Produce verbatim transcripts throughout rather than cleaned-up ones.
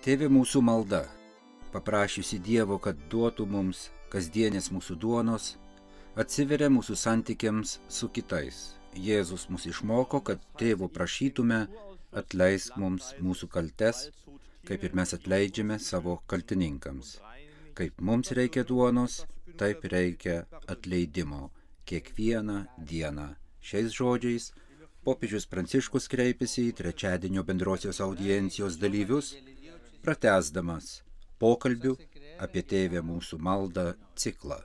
Tėve mūsų malda, paprašiusi Dievo, kad duotų mums kasdienės mūsų duonos, atsiveria mūsų santykiams su kitais. Jėzus mus išmoko, kad Tėvo prašytume, atleisk mums mūsų kaltes, kaip ir mes atleidžiame savo kaltininkams. Kaip mums reikia duonos, taip reikia atleidimo kiekvieną dieną. Šiais žodžiais popiežius Pranciškus kreipėsi į trečiadienio bendrosios audiencijos dalyvius, pratęsdamas pokalbių apie Tėvę mūsų maldą ciklą.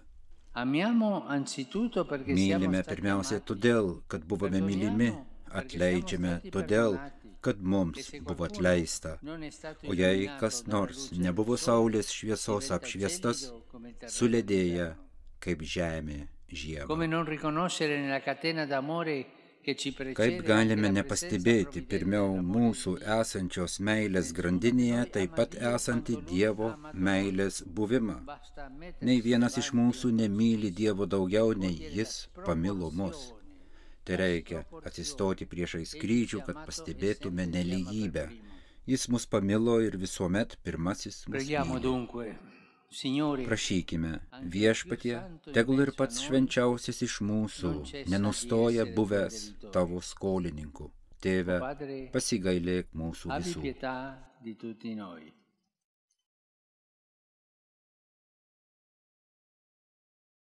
Mylime pirmiausia todėl, kad buvome mylimi, atleidžiame todėl, kad mums buvo atleista. O jei kas nors nebuvo saulės šviesos apšviestas, suledėja kaip žemė žiemą. Kaip galime nepastebėti pirmiau mūsų esančios meilės grandinėje, taip pat esantį Dievo meilės buvimą. Nei vienas iš mūsų nemyli Dievo daugiau, nei Jis pamilo mus. Tai reikia atsistoti priešais kryžių, kad pastebėtume nelygybę. Jis mus pamilo ir visuomet pirmasis mus myli. Prašykime, Viešpatie, tegul ir pats švenčiausias iš mūsų nenustoja buvęs tavo skolininku. Tėve, pasigailėk mūsų visų.